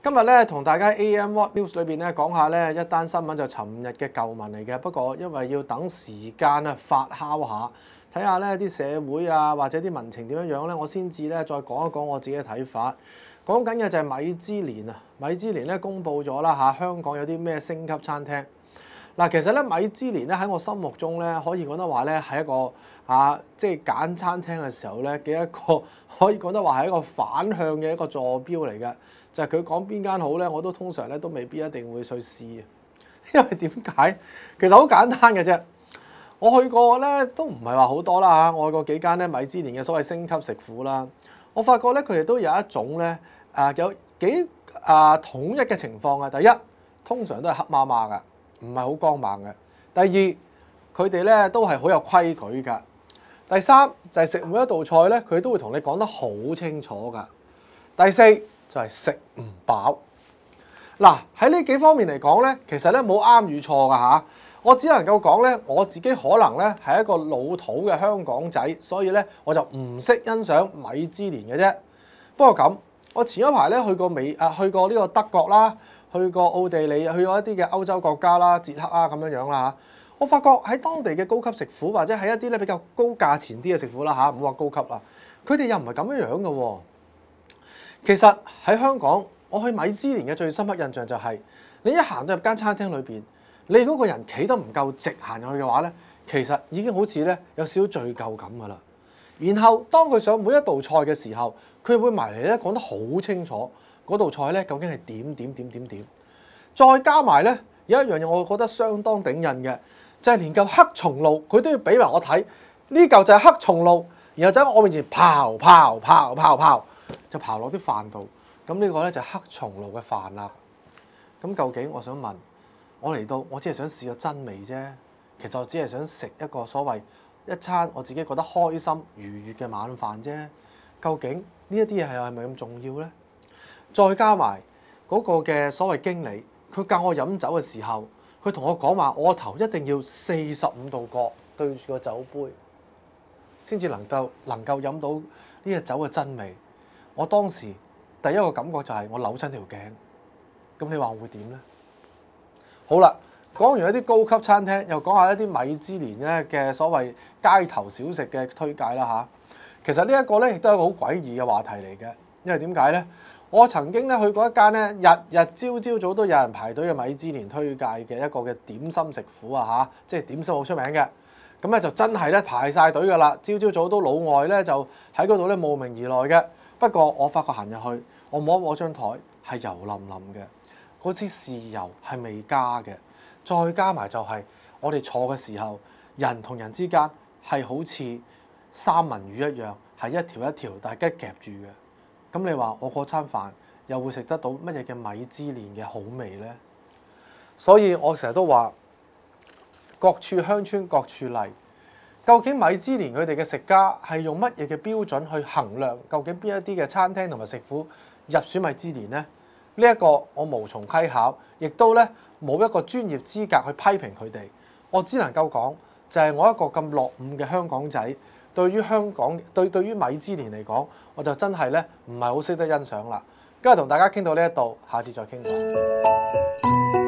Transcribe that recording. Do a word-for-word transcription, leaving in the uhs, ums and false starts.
今日咧同大家 A M What News 裏邊咧講下咧一單新聞，就尋日嘅舊聞嚟嘅。不過因為要等時間啊發酵下，睇下咧啲社會啊或者啲民情點樣樣咧，我先至咧再講一講我自己嘅睇法。講緊嘅就係米芝蓮啊，米芝蓮咧公佈咗啦嚇，香港有啲咩星級餐廳。嗱，其實咧米芝蓮咧喺我心目中咧，可以講得話咧係一個啊，即係揀餐廳嘅時候咧嘅一個可以講得話係一個反向嘅一個坐標嚟嘅。就係佢講邊間好咧，我都通常咧都未必一定會去試嘅，因為點解？其實好簡單嘅啫。我去過咧都唔係話好多啦嚇，我去過幾間咧米芝蓮嘅所謂星級食府啦。我發覺咧佢哋都有一種咧誒有幾啊統一嘅情況嘅。第一，通常都係黑麻麻嘅，唔係好光猛嘅。第二，佢哋咧都係好有規矩㗎。第三就係食每一道菜咧，佢都會同你講得好清楚㗎。第四就係食唔飽。嗱，喺呢幾方面嚟講咧，其實咧冇啱與錯㗎嚇。我只能夠講咧，我自己可能咧係一個老土嘅香港仔，所以咧我就唔識欣賞米芝蓮嘅啫。不過咁，我前一排咧去過美啊，去過呢個德國啦，去過奧地利，去過一啲嘅歐洲國家啦，捷克啊咁樣樣啦嚇。我發覺喺當地嘅高級食府，或者喺一啲咧比較高價錢啲嘅食府啦嚇，唔好話高級啦，佢哋又唔係咁樣樣嘅喎。其實喺香港，我去米芝蓮嘅最深刻印象就係、是，你一行到入間餐廳裏邊，你嗰個人企得唔夠直行入去嘅話咧，其實已經好似咧有少少罪疚感㗎啦。然後當佢上每一道菜嘅時候，佢會埋嚟咧講得好清楚，嗰道菜咧究竟係點點點點點。再加埋咧有一樣嘢，我覺得相當頂癮嘅，就係、是、連嚿黑松露佢都要俾埋我睇，呢嚿就係黑松露，然後就喺我面前刨刨刨刨刨。就刨落啲飯度，咁呢個咧就係黑松露嘅飯啦。咁究竟我想問，我嚟到我只係想試個真味啫，其實我只係想食一個所謂一餐我自己覺得開心愉悅嘅晚飯啫。究竟呢一啲嘢係係咪咁重要咧？再加埋嗰個嘅所謂經理，佢教我飲酒嘅時候，佢同我講話，我個頭一定要四十五度角對住個酒杯，先至能夠能夠飲到呢隻酒嘅真味。我當時第一個感覺就係我扭親條頸，咁你話我會點咧？好啦，講完一啲高級餐廳，又講下一啲米芝蓮咧嘅所謂街頭小食嘅推介啦嚇。其實呢一個咧亦都係一個好詭異嘅話題嚟嘅，因為點解咧？我曾經咧去過一間咧日日朝朝早都有人排隊嘅米芝蓮推介嘅一個嘅點心食府啊嚇，即係點心好出名嘅。咁咧就真係咧排晒隊㗎啦，朝朝早都老外咧就喺嗰度咧慕名而來嘅。不過我發覺行入去，我摸一摸張台係油淋淋嘅，嗰支豉油係未加嘅，再加埋就係我哋坐嘅時候，人同人之間係好似三文魚一樣，係一條一條大家夾住嘅。咁你話我嗰餐飯又會食得到乜嘢嘅米芝蓮嘅好味咧？所以我成日都話，各處鄉村各處例。究竟米芝蓮佢哋嘅食家係用乜嘢嘅標準去衡量究竟邊一啲嘅餐廳同埋食府入選米芝蓮呢？呢、這、一個我無從稽考，亦都咧冇一個專業資格去批評佢哋。我只能夠講，就係、是、我一個咁落伍嘅香港仔，對於香港對對於米芝蓮嚟講，我就真係咧唔係好識得欣賞啦。今日同大家傾到呢一度，下次再傾過。